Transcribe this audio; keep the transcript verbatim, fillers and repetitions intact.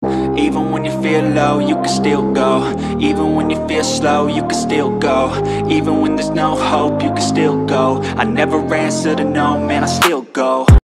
Even when you feel low, you can still go. Even when you feel slow, you can still go. Even when there's no hope, you can still go. I never answer to no, man, I still go.